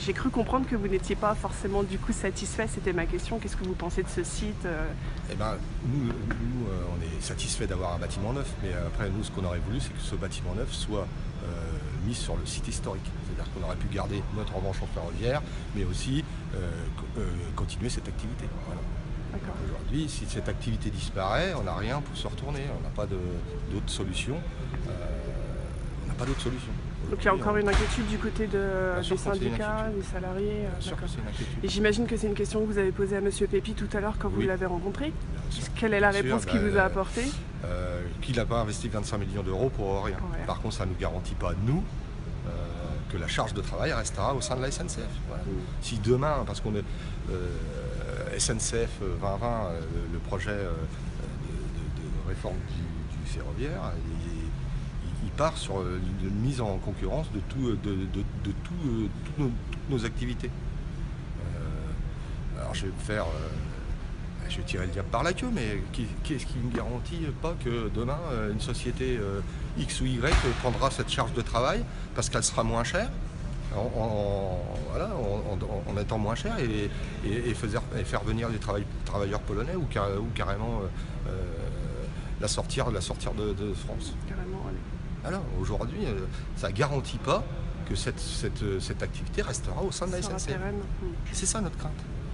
J'ai cru comprendre que vous n'étiez pas forcément du coup satisfait, c'était ma question. Qu'est-ce que vous pensez de ce site? Eh ben, nous, on est satisfait d'avoir un bâtiment neuf, mais après, nous, ce qu'on aurait voulu, c'est que ce bâtiment neuf soit mis sur le site historique. C'est-à-dire qu'on aurait pu garder notre embranchement ferroviaire, mais aussi continuer cette activité. Voilà. Aujourd'hui, si cette activité disparaît, on n'a rien pour se retourner. On n'a pas d'autre solution. On n'a pas d'autre solution. Donc il y a encore une inquiétude du côté des sûr syndicats, des salariés. Bien sûr que c'est une inquiétude. Et j'imagine que c'est une question que vous avez posée à Monsieur Pépi tout à l'heure quand vous l'avez rencontré. Quelle est la réponse qu'il vous a apportée? Qu'il n'a pas investi 25 millions d'euros pour rien. Voilà. Par contre, ça ne nous garantit pas, nous, que la charge de travail restera au sein de la SNCF. Voilà. Si demain, parce qu'on est SNCF 2020, le projet de réforme du ferroviaire, il part sur une mise en concurrence de toutes nos activités. Alors je vais tirer le diable par la queue, mais qu'est-ce qui ne garantit pas que demain, une société X ou Y prendra cette charge de travail parce qu'elle sera moins chère, en étant moins chère et faire venir des travailleurs polonais ou carrément la sortir de France. Carrément, allez. Alors aujourd'hui, ça ne garantit pas que cette activité restera au sein de la SNCF. C'est ça notre crainte.